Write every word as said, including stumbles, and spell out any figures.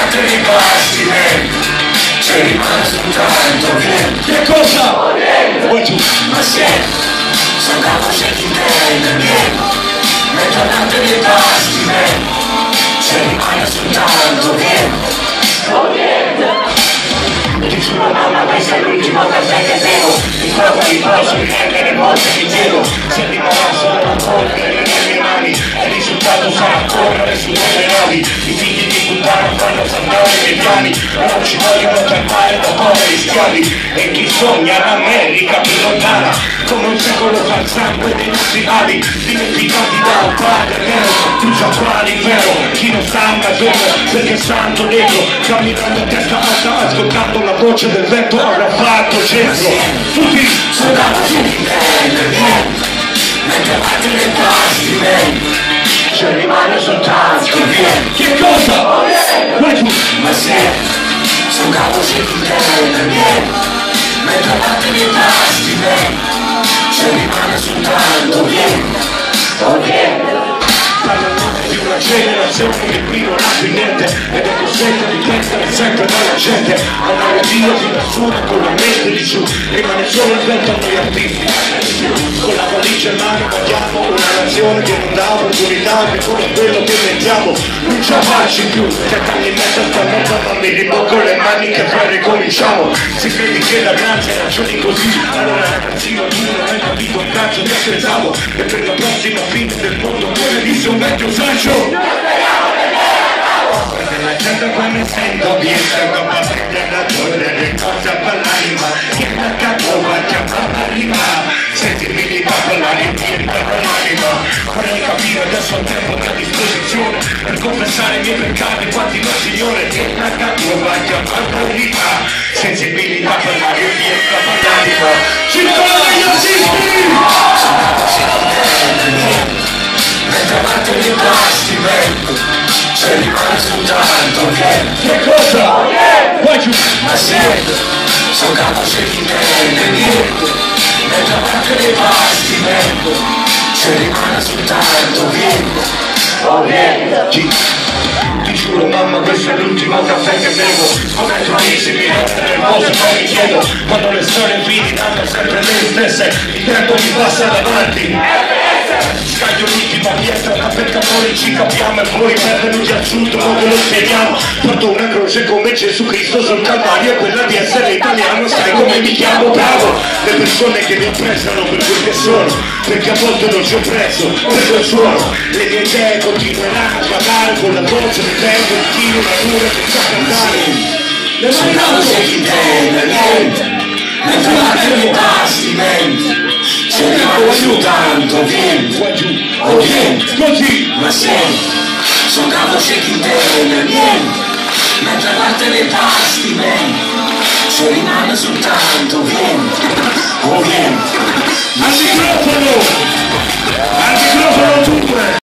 parte dei pasti, man. Ci rimane soltanto bien. Che cosa? Vuoi tu? Ma se sono capo shaking ten, bien. Mentre parte dei pasti, man. Ci rimane soltanto bien. Oh yeah. Ti giuro mamma, questa è l'ultima cosa che bevo. Mi trovo di posso riprendere molte di gelo. Se rimarrà solo una polvere nelle mie mani, il risultato sarà correre su delle navi. I figli di puttana fanno sapere dei piani, non ci vogliono trattare da poveri schiavi. E chi sogna l'America più lontana, come un secolo fa il sangue dei nostri avi, dimenticati da un padre vero, chiuso qua l'inferno. Chi non sta a giorno perché santo dentro, camminando a testa alta ascoltando la voce del vento avrà fatto centro. Tutti sono capaci di prendere, mentre parte dei pasti, man. Ci rimane soltanto bien. che cosa? Vuoi tu? Ma se sono capaci di prendere, mentre parte dei pasti, man. Ci rimane soltanto bien. Oh bien. Di una generazione che qui non ha più niente ed è costretta a dipendere sempre dalla gente, andare via di nessuno con la mente di giù, rimane solo il vento a noi artisti. Con la valigia in mano guardiamo una nazione che non dà opportunità che come quello che mettiamo non ci farci più. Trent'anni in mezzo a sta merda ma mi ribocco le mani che poi ricominciamo. Si credi che la grazia ragioni così, allora ragazzino tu non hai capito un cazzo mi aspettavo e per la prossima fine del mondo muore disse un vecchio saggio. La gente quando sento bien sento passare da torre le cose per l'anima che la capo va chiamata rima. Sentirmi di parlare in piedi per l'anima, vorrei capire adesso il tempo a disposizione per confessare i miei peccati quanti no signore che la capo va chiamata rima. Sensibilità per l'aria in piedi per l'anima. Ci sono gli assisti! Mentre parte dei pasti, man. Ci rimane soltanto bien. Che cosa? Vuoi giù? Ma se sono capace di prendere, mentre parte dei pasti, man. Ci rimane soltanto bien. Oh bien. Ti, ti giuro mamma questo è l'ultimo caffè che bevo. Come troisi mi mette nervoso e poi mi chiedo quando le storie fini danno sempre le stesse, il tempo mi passa davanti. Scaglio l'ultima pietra, da peccatore ci capiamo e poi benvenuti al sud dove lo spieghiamo. Porto una croce come Gesù Cristo sul Calvario e quella di essere italiano, sai come mi chiamo? Bravo! Le persone che mi apprezzano per quel che sono, perché a volte non ci ho preso, per quel suono. Le mie idee continueranno a parlare con la voce del vento, il tiro, la cura che sa cantare. Le Sono capace di prendere, mentre parte dei pasti, man. Ci rimane soltanto bien. Oh bien. Così! Ma se sono capace di prendere, bien. Mentre parte dei pasti, man. Ci rimane soltanto bien. Oh bien. Al microfono!